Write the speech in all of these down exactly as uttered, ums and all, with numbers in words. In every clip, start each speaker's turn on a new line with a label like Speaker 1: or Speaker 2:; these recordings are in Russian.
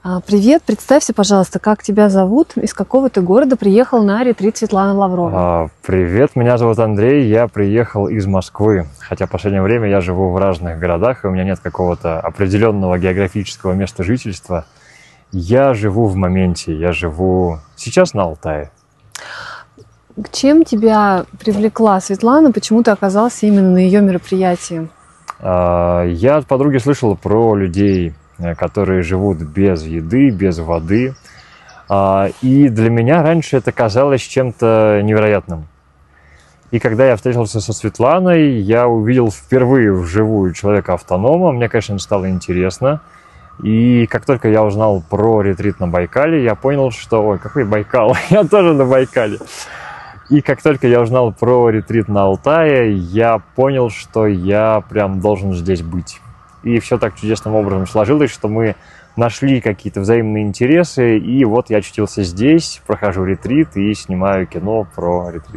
Speaker 1: А, Привет, представься, пожалуйста, как тебя зовут, из какого ты города приехал на ретрит Светланы Лавровой?
Speaker 2: А, Привет, меня зовут Андрей, я приехал из Москвы, хотя в последнее время я живу в разных городах, и у меня нет какого-то определенного географического места жительства. Я живу в моменте, я живу сейчас на Алтае.
Speaker 1: Чем тебя привлекла Светлана, почему ты оказался именно на ее мероприятии?
Speaker 2: А, Я от подруги слышал про людей, которые живут без еды, без воды. А, И для меня раньше это казалось чем-то невероятным. И когда я встретился со Светланой, я увидел впервые вживую человека-автонома. Мне, конечно, стало интересно. И как только я узнал про ретрит на Байкале, я понял, что... Ой, какой Байкал? Я тоже на Байкале. И как только я узнал про ретрит на Алтае, я понял, что я прям должен здесь быть. И все так чудесным образом сложилось, что мы нашли какие-то взаимные интересы, и вот я очутился здесь, прохожу ретрит и снимаю кино про ретрит.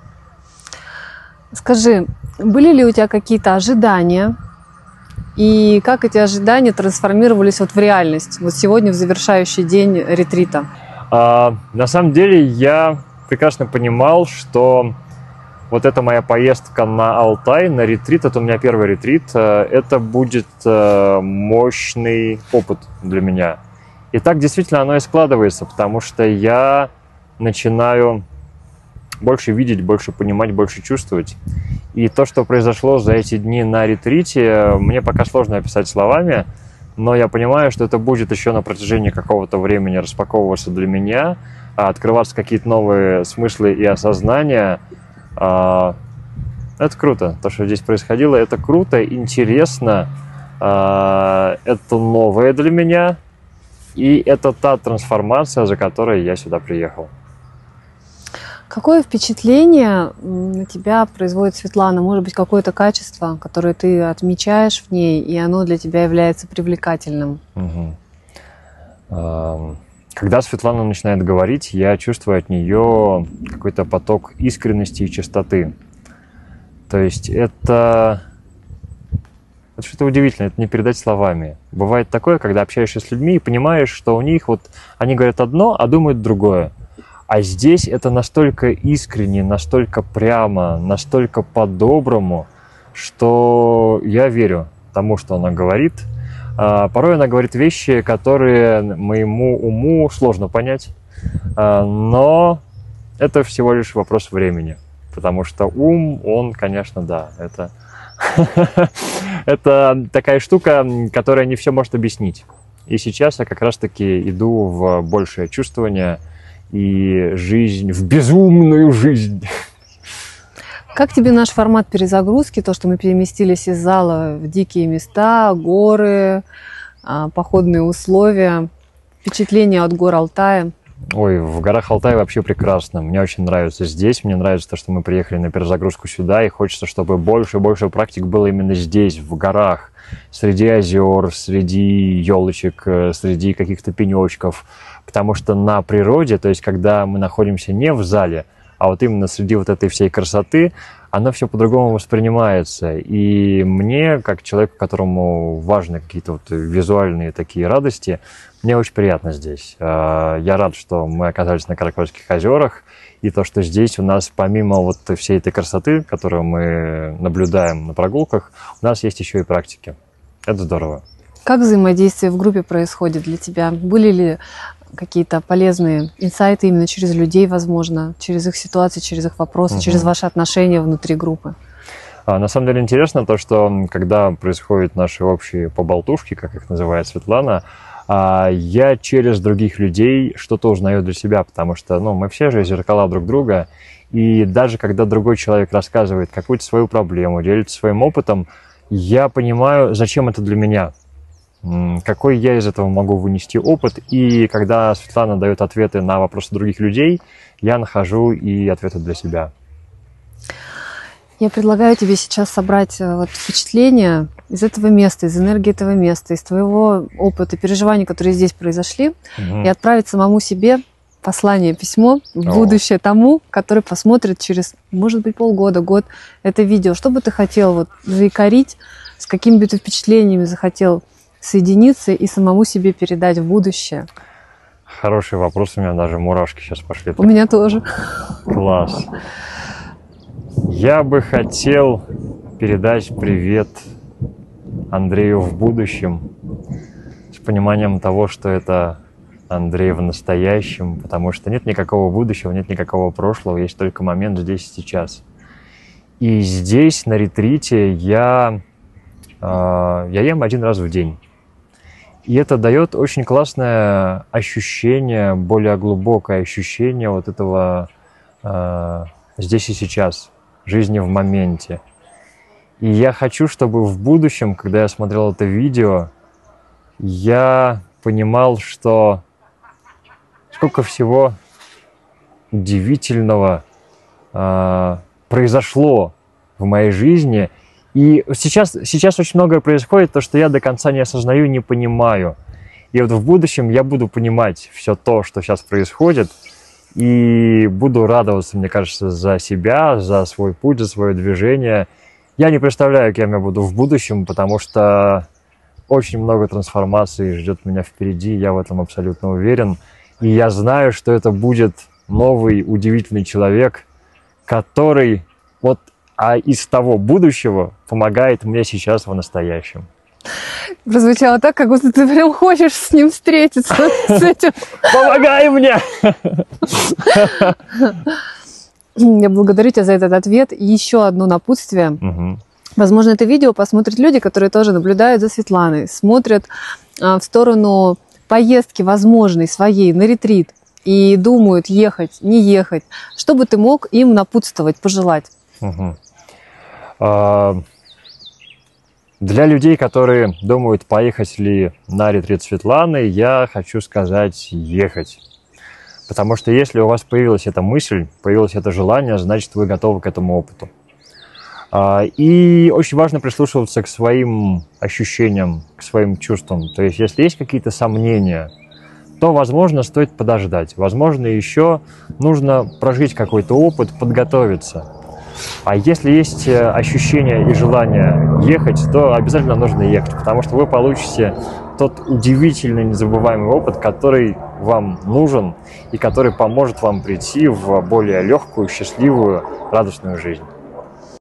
Speaker 1: Скажи, были ли у тебя какие-то ожидания, и как эти ожидания трансформировались вот в реальность, вот сегодня в завершающий день ретрита?
Speaker 2: А, на самом деле я прекрасно понимал, что вот эта моя поездка на Алтай, на ретрит, это у меня первый ретрит, это будет мощный опыт для меня. И так действительно оно и складывается, потому что я начинаю больше видеть, больше понимать, больше чувствовать. И то, что произошло за эти дни на ретрите, мне пока сложно описать словами, но я понимаю, что это будет еще на протяжении какого-то времени распаковываться для меня, открываться какие-то новые смыслы и осознания. Это круто, то, что здесь происходило, это круто, интересно, это новое для меня, и это та трансформация, за которой я сюда приехал.
Speaker 1: Какое впечатление на тебя производит Светлана? Может быть, какое-то качество, которое ты отмечаешь в ней, и оно для тебя является привлекательным?
Speaker 2: Угу. Когда Светлана начинает говорить, я чувствую от нее какой-то поток искренности и чистоты. То есть это, это что-то удивительное, это не передать словами. Бывает такое, когда общаешься с людьми и понимаешь, что у них вот они говорят одно, а думают другое. А здесь это настолько искренне, настолько прямо, настолько по-доброму, что я верю тому, что она говорит. Порой она говорит вещи, которые моему уму сложно понять, но это всего лишь вопрос времени, потому что ум, он, конечно, да, это, это такая штука, которая не все может объяснить. И сейчас я как раз-таки иду в большее чувствование и жизнь, в безумную жизнь.
Speaker 1: Как тебе наш формат перезагрузки, то, что мы переместились из зала в дикие места, горы, походные условия, впечатления от гор Алтая?
Speaker 2: Ой, в горах Алтая вообще прекрасно. Мне очень нравится здесь, мне нравится то, что мы приехали на перезагрузку сюда, и хочется, чтобы больше и больше практик было именно здесь, в горах, среди озер, среди елочек, среди каких-то пенечков, потому что на природе, то есть когда мы находимся не в зале, а вот именно среди вот этой всей красоты, оно все по-другому воспринимается. И мне, как человеку, которому важны какие-то вот визуальные такие радости, мне очень приятно здесь. Я рад, что мы оказались на Каракольских озерах, и то, что здесь у нас, помимо вот всей этой красоты, которую мы наблюдаем на прогулках, у нас есть еще и практики. Это здорово.
Speaker 1: Как взаимодействие в группе происходит для тебя? Были ли какие-то полезные инсайты именно через людей, возможно, через их ситуации, через их вопросы, угу. через ваши отношения внутри группы?
Speaker 2: А, на самом деле интересно то, что когда происходят наши общие поболтушки, как их называет Светлана, а, я через других людей что-то узнаю для себя, потому что ну, мы все же зеркала друг друга, и даже когда другой человек рассказывает какую-то свою проблему, делится своим опытом, я понимаю, зачем это для меня. Какой я из этого могу вынести опыт, и когда Светлана дает ответы на вопросы других людей, я нахожу и ответы для себя.
Speaker 1: Я предлагаю тебе сейчас собрать вот впечатления из этого места, из энергии этого места, из твоего опыта, переживаний, которые здесь произошли, угу. и отправить самому себе послание, письмо в будущее тому, который посмотрит через, может быть, полгода, год это видео. Что бы ты хотел вот заикарить, с какими бы ты впечатлениями захотел соединиться и самому себе передать в будущее?
Speaker 2: Хороший вопрос, у меня даже мурашки сейчас пошли.
Speaker 1: У меня тоже.
Speaker 2: Класс. Я бы хотел передать привет Андрею в будущем с пониманием того, что это Андрей в настоящем, потому что нет никакого будущего, нет никакого прошлого, есть только момент здесь и сейчас. И здесь, на ретрите, я, э, я ем один раз в день. И это дает очень классное ощущение, более глубокое ощущение вот этого э, здесь и сейчас, жизни в моменте. И я хочу, чтобы в будущем, когда я смотрел это видео, я понимал, что сколько всего удивительного э, произошло в моей жизни. И сейчас, сейчас очень многое происходит, то, что я до конца не осознаю, не понимаю. И вот в будущем я буду понимать все то, что сейчас происходит, и буду радоваться, мне кажется, за себя, за свой путь, за свое движение. Я не представляю, кем я буду в будущем, потому что очень много трансформаций ждет меня впереди, я в этом абсолютно уверен. И я знаю, что это будет новый, удивительный человек, который вот а из того будущего помогает мне сейчас в настоящем.
Speaker 1: Прозвучало так, как будто ты прям хочешь с ним встретиться, с этим.
Speaker 2: Помогай мне!
Speaker 1: Я благодарю тебя за этот ответ. И еще одно напутствие.
Speaker 2: Угу.
Speaker 1: Возможно, это видео посмотрят люди, которые тоже наблюдают за Светланой, смотрят а, в сторону поездки возможной своей на ретрит и думают, ехать, не ехать. Что бы ты мог им напутствовать, пожелать?
Speaker 2: Угу. А, для людей, которые думают, поехать ли на ретрит Светланы, я хочу сказать ехать. Потому что если у вас появилась эта мысль, появилось это желание, значит, вы готовы к этому опыту. А, и очень важно прислушиваться к своим ощущениям, к своим чувствам. То есть, если есть какие-то сомнения, то, возможно, стоит подождать. Возможно, еще нужно прожить какой-то опыт, подготовиться. А если есть ощущение и желание ехать, то обязательно нужно ехать, потому что вы получите тот удивительный, незабываемый опыт, который вам нужен и который поможет вам прийти в более легкую, счастливую, радостную жизнь.